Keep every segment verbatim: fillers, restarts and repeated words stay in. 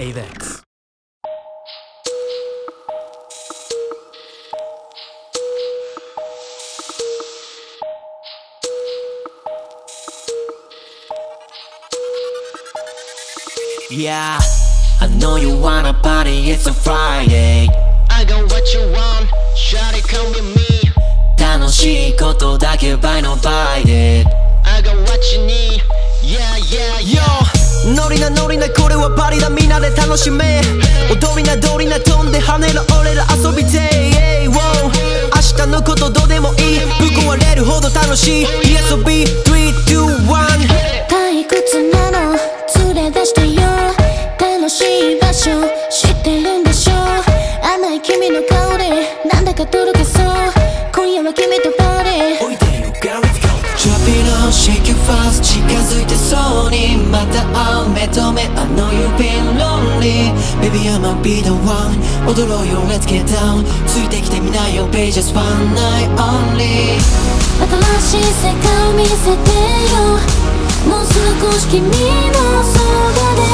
Avex。Yeah, I know you wanna party, it's a Friday. I got what you want, shawty come with me. 楽しいことだけ倍の倍で I got what you need, yeah yeah yeah. Yo, ノリなノリなこれはパリだみんなで楽しめ踊りな踊りな飛んで跳ねる俺ら遊びて Wow、 明日のことどうでもいいぶっ壊れるほど楽しい遊び スリー、ツー、ワン退屈なの連れ出してよ楽しい場所知ってるんでしょ甘い君の香りなんだかとろけそう今夜は君とパーティーおいでよ girl let's go Drop it on shake it fast 近づいてそうにまた会う目と目 I know you've been lonely Baby I'ma be the one 踊ろうよ let's get down ついてきてみなよ babe just one night only 新しい世界を見せてよもう少し君のそばで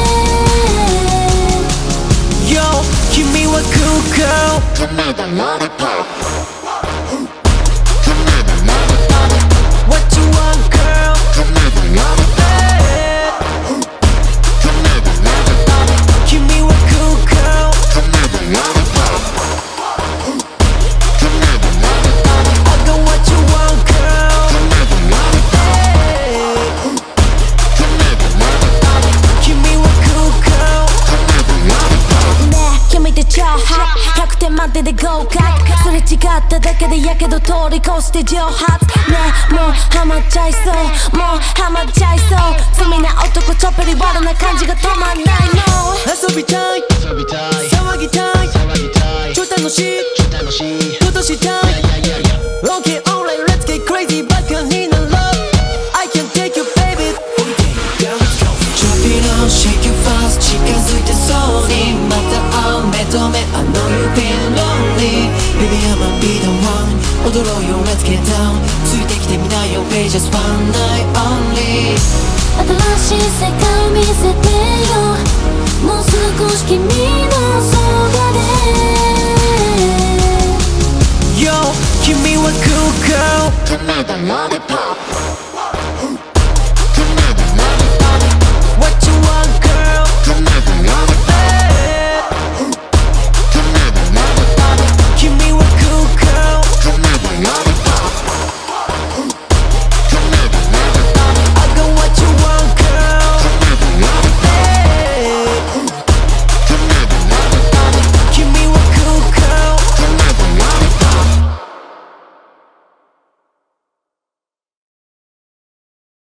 Yo、 君は cool girl Give me the lollipop. What you want girl Give me the lollipop. Give me the lollipop. 君は cool girl Give me the lollipop. Give me the lollipop. I got what you want girl Give me the lollipop. Give me the lollipop. 君は cool girl Give me the lollipop. ねえ君って超ハッひゃくてん満点で合格すれ違っただけでやけど通り越して蒸発ねえもうハマっちゃいそうもうハマっちゃいそう罪な男ちょっぴり悪な感じが止まんないの遊びたい遊びたい騒ぎたい騒ぎたい超楽しい超楽しいことしたい Yeah yeah yeah. Okay alright let's get crazy バカにな love I can take you baby おいでよ girl let's go Drop it on shake it fast 近づいてそうにまた会う目と目 I know you've been lonely Baby I'ma be the one 踊ろうよ let's get down ついてきてみなよ babe just one night only 新しい世界を見せて